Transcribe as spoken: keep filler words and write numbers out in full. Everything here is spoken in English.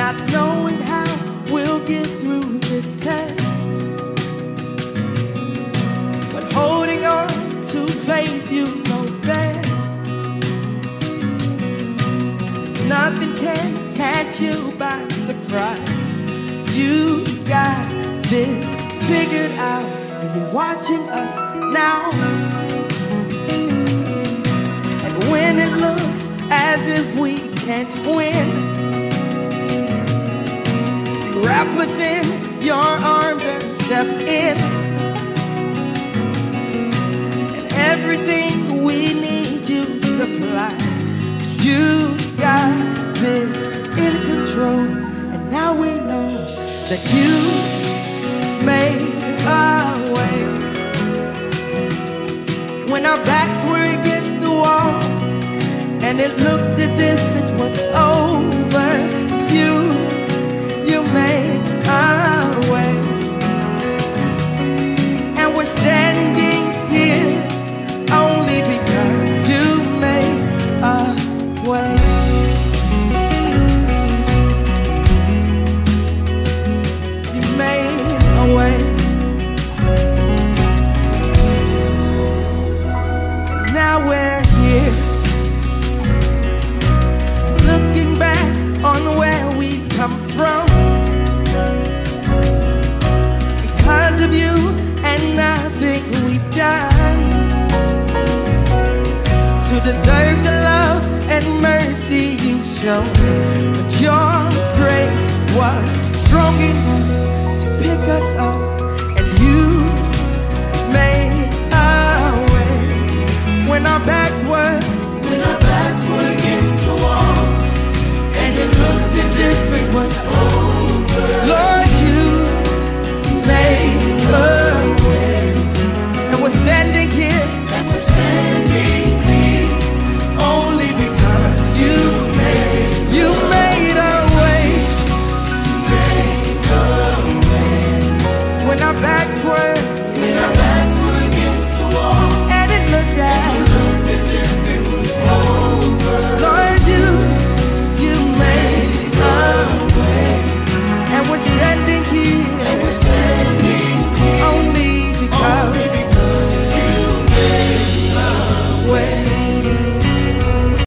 not knowing how we'll get through this test, but holding on to faith you know best. Nothing can catch you by surprise. You got this figured out, and you're watching us now. And when it looks as if we can't win, you wrap us in your arms and step in. And everything we need you supply. You got this in control, and now we know that you made our way. When our backs were against the wall and it looked as if it was over, you, you made our way. And we're standing here only because you made our way. You made a way. And now we're here, looking back on where we've come from. Because of you and nothing we've done to deserve the love and mercy you've shown. But your grace was strong enough to pick us